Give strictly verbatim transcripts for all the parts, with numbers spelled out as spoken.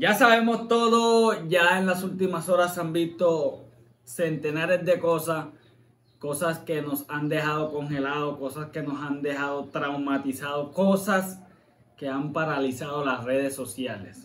Ya sabemos todo, ya en las últimas horas se han visto centenares de cosas, cosas que nos han dejado congelados, cosas que nos han dejado traumatizados, cosas que han paralizado las redes sociales.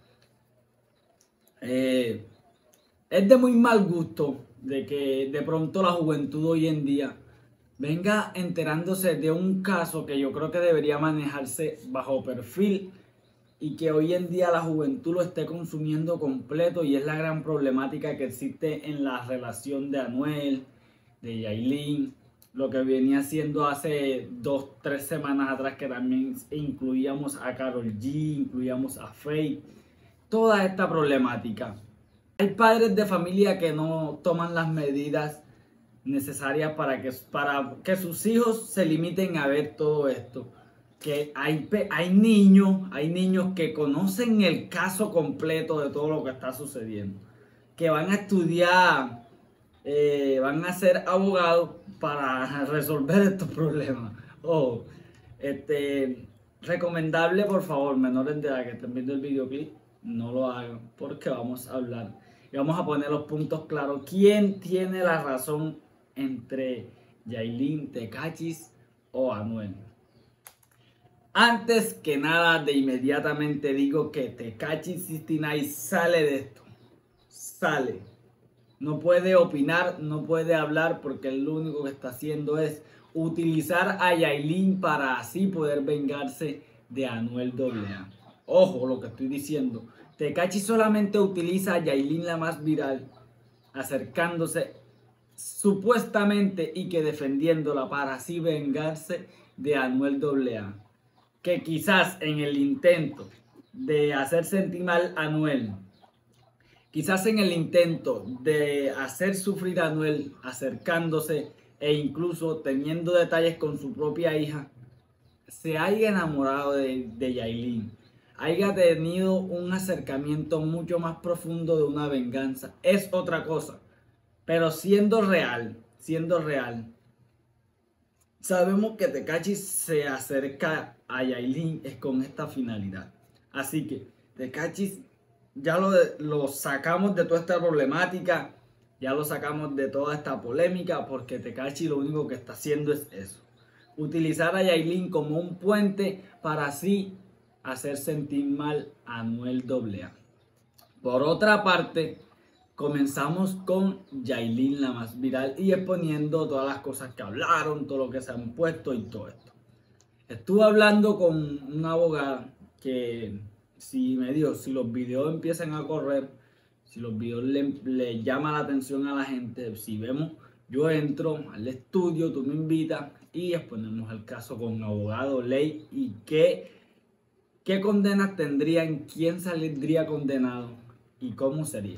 Eh, es de muy mal gusto de que de pronto la juventud hoy en día venga enterándose de un caso que yo creo que debería manejarse bajo perfil y que hoy en día la juventud lo esté consumiendo completo, y es la gran problemática que existe en la relación de Anuel, de Yailin, lo que venía haciendo hace dos, tres semanas atrás, que también incluíamos a Karol G, incluíamos a Feid, toda esta problemática. Hay padres de familia que no toman las medidas necesarias para que, para que sus hijos se limiten a ver todo esto. Que hay, hay niños, hay niños que conocen el caso completo de todo lo que está sucediendo, que van a estudiar, eh, van a ser abogados para resolver estos problemas. Oh, este, recomendable, por favor, menores de edad que estén viendo el videoclip, no lo hagan, porque vamos a hablar y vamos a poner los puntos claros. ¿Quién tiene la razón entre Yailin, Tekashi o Anuel? Antes que nada, de inmediatamente digo que Tekashi sesenta y nueve sale de esto. Sale. No puede opinar, no puede hablar, porque lo único que está haciendo es utilizar a Yailin para así poder vengarse de Anuel A A. Ojo lo que estoy diciendo. Tekashi solamente utiliza a Yailin, la más viral, acercándose supuestamente y que defendiéndola para así vengarse de Anuel A A. Que quizás en el intento de hacer sentir mal a Anuel, quizás en el intento de hacer sufrir a Anuel, acercándose e incluso teniendo detalles con su propia hija, se haya enamorado de, de Yailin, haya tenido un acercamiento mucho más profundo de una venganza, es otra cosa. Pero siendo real, siendo real, sabemos que Tekashi se acerca a Yailin es con esta finalidad. Así que Tekashi ya lo, lo sacamos de toda esta problemática, ya lo sacamos de toda esta polémica, porque Tekashi lo único que está haciendo es eso. Utilizar a Yailin como un puente para así hacer sentir mal a Anuel A A. Por otra parte, comenzamos con Yailin, la más viral, y exponiendo todas las cosas que hablaron, todo lo que se han puesto y todo esto. Estuve hablando con una abogada que si me dijo, si los videos empiezan a correr, si los videos le, le llaman la atención a la gente, si vemos, yo entro al estudio, tú me invitas y exponemos el caso con abogado, ley y qué, qué condenas tendrían, quién saldría condenado y cómo sería.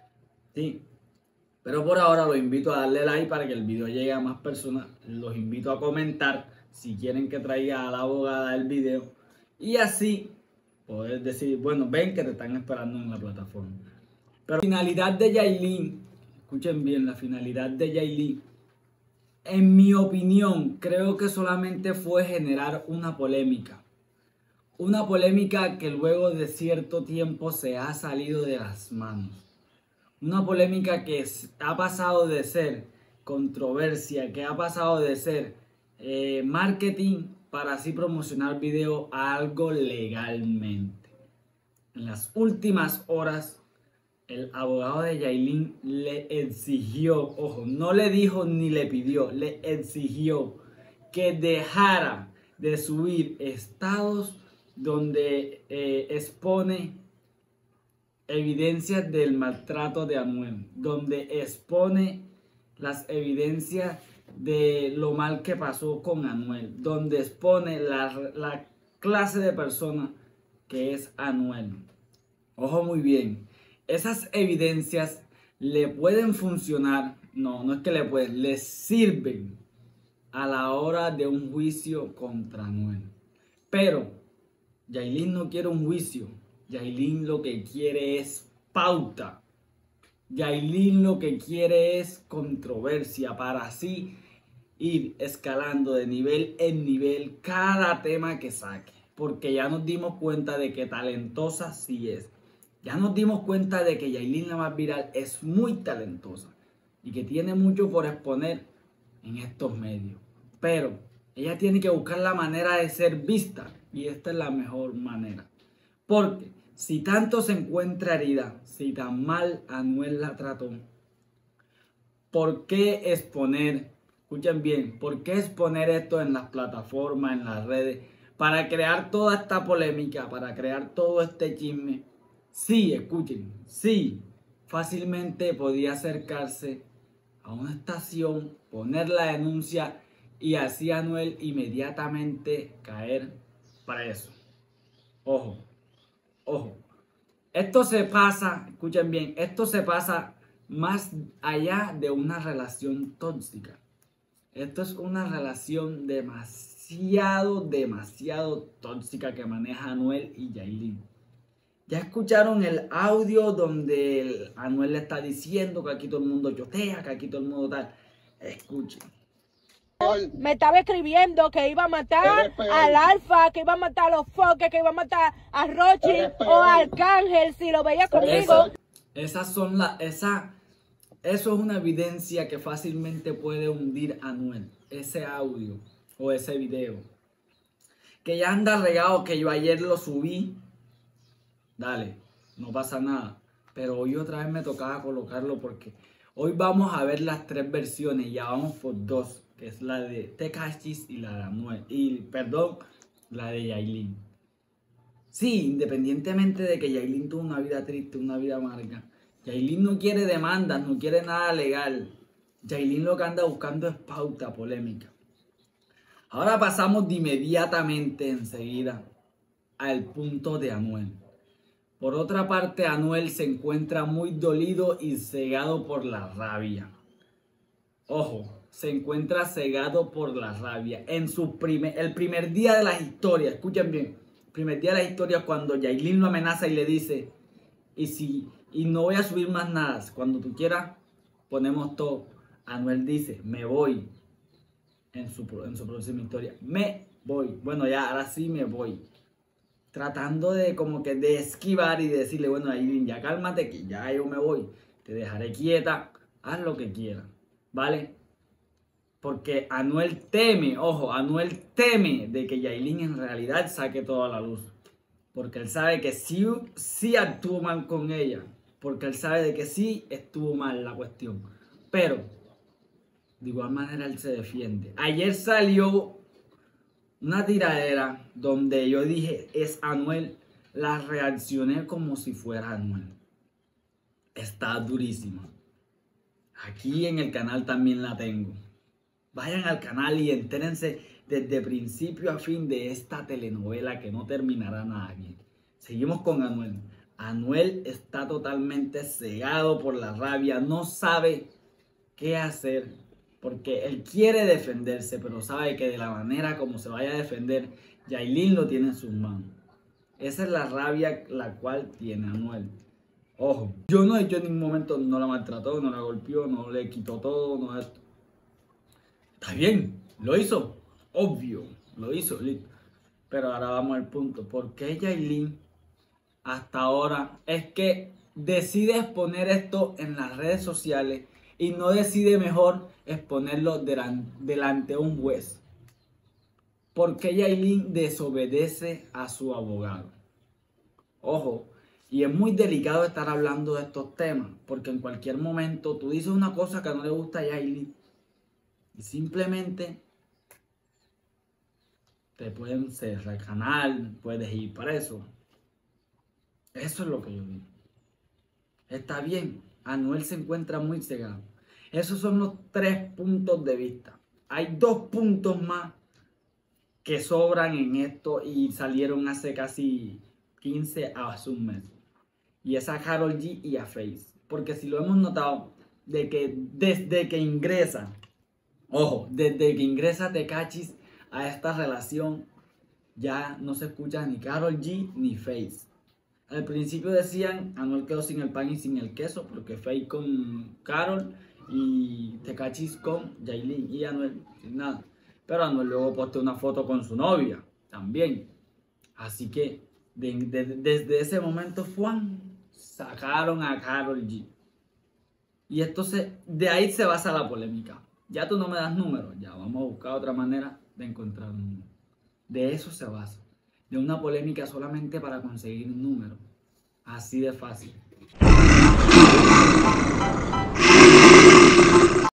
Sí, pero por ahora los invito a darle like para que el video llegue a más personas. Los invito a comentar si quieren que traiga a la abogada el video, y así poder decir, bueno, ven que te están esperando en la plataforma. Pero la finalidad de Yailin, escuchen bien, la finalidad de Yailin, en mi opinión, creo que solamente fue generar una polémica. Una polémica que luego de cierto tiempo se ha salido de las manos. Una polémica que ha pasado de ser controversia, que ha pasado de ser eh, marketing para así promocionar video a algo legalmente. En las últimas horas, el abogado de Yailin le exigió, ojo, no le dijo ni le pidió, le exigió que dejara de subir estados donde eh, expone evidencias del maltrato de Anuel, donde expone las evidencias de lo mal que pasó con Anuel, donde expone la, la clase de persona que es Anuel. Ojo muy bien, esas evidencias le pueden funcionar, no, no es que le pueden, le sirven a la hora de un juicio contra Anuel. Pero Yailin no quiere un juicio. Yailin lo que quiere es pauta. Yailin lo que quiere es controversia para así ir escalando de nivel en nivel cada tema que saque. Porque ya nos dimos cuenta de que talentosa sí es. Ya nos dimos cuenta de que Yailin, la más viral, es muy talentosa y que tiene mucho por exponer en estos medios. Pero ella tiene que buscar la manera de ser vista y esta es la mejor manera. Porque si tanto se encuentra herida, si tan mal Anuel la trató, ¿por qué exponer, escuchen bien, por qué exponer esto en las plataformas, en las redes, para crear toda esta polémica, para crear todo este chisme? Sí, escuchen, sí, fácilmente podía acercarse a una estación, poner la denuncia y así Anuel inmediatamente caer preso. Ojo, ojo. Esto se pasa, escuchen bien, esto se pasa más allá de una relación tóxica. Esto es una relación demasiado, demasiado tóxica que maneja Anuel y Yailin. Ya escucharon el audio donde el Anuel le está diciendo que aquí todo el mundo chotea, que aquí todo el mundo tal. Escuchen. Me estaba escribiendo que iba a matar al Alfa, que iba a matar a los Foques, que iba a matar a Rochi o a Arcángel si lo veía conmigo. Esa, esas son las, esa, eso es una evidencia que fácilmente puede hundir a Anuel. Ese audio o ese video. Que ya anda regado, que yo ayer lo subí. Dale, no pasa nada. Pero hoy otra vez me tocaba colocarlo porque hoy vamos a ver las tres versiones. Ya vamos por dos. Que es la de Tekashi y la de Anuel. Y, perdón, la de Yailin. Sí, independientemente de que Yailin tuvo una vida triste, una vida amarga. Yailin no quiere demandas, no quiere nada legal. Yailin lo que anda buscando es pauta polémica. Ahora pasamos de inmediatamente, enseguida, al punto de Anuel. Por otra parte, Anuel se encuentra muy dolido y cegado por la rabia. Ojo. Se encuentra cegado por la rabia. En su primer, el primer día de las historias, escuchen bien, el primer día de las historias cuando Yailin lo amenaza y le dice, y si y no voy a subir más nada, cuando tú quieras ponemos todo. Anuel dice, me voy. En su, en su próxima historia, me voy. Bueno, ya, ahora sí me voy. Tratando de como que de esquivar y de decirle, bueno, Yailin, ya cálmate que ya yo me voy. Te dejaré quieta, haz lo que quieras, ¿vale? Porque Anuel teme, ojo, Anuel teme de que Yailin en realidad saque toda la luz. Porque él sabe que sí, sí actuó mal con ella. Porque él sabe de que sí estuvo mal la cuestión. Pero, de igual manera, él se defiende. Ayer salió una tiradera donde yo dije, es Anuel. La reaccioné como si fuera Anuel. Está durísima. Aquí en el canal también la tengo. Vayan al canal y entérense desde principio a fin de esta telenovela que no terminará nada bien. Seguimos con Anuel. Anuel está totalmente cegado por la rabia, no sabe qué hacer porque él quiere defenderse, pero sabe que de la manera como se vaya a defender, Yailin lo tiene en sus manos. Esa es la rabia la cual tiene Anuel. Ojo, yo no he hecho en ningún momento, no la maltrató, no la golpeó, no le quitó todo, no esto. Está bien, lo hizo, obvio, lo hizo, listo. Pero ahora vamos al punto. ¿Por qué Yailin hasta ahora es que decide exponer esto en las redes sociales y no decide mejor exponerlo delante de un juez? ¿Por qué Yailin desobedece a su abogado? Ojo, y es muy delicado estar hablando de estos temas, porque en cualquier momento tú dices una cosa que no le gusta a Yailin y simplemente te pueden cerrar el canal, puedes ir preso. Eso es lo que yo digo. Está bien, Anuel se encuentra muy cegado. Esos son los tres puntos de vista. Hay dos puntos más que sobran en esto y salieron hace casi quince a un mes. Y es a Karol G y a Face. Porque si lo hemos notado, de que desde que ingresa, ojo, desde que ingresa Tekashi a esta relación, ya no se escucha ni Karol G ni Face. Al principio decían, Anuel quedó sin el pan y sin el queso, porque Face con Karol y Tekashi con Yailin y Anuel sin nada. Pero Anuel luego posteó una foto con su novia también. Así que de, de, desde ese momento Juan sacaron a Karol G. Y entonces de ahí se basa la polémica. Ya tú no me das números, ya vamos a buscar otra manera de encontrar un número. De eso se basa. De una polémica solamente para conseguir un número. Así de fácil.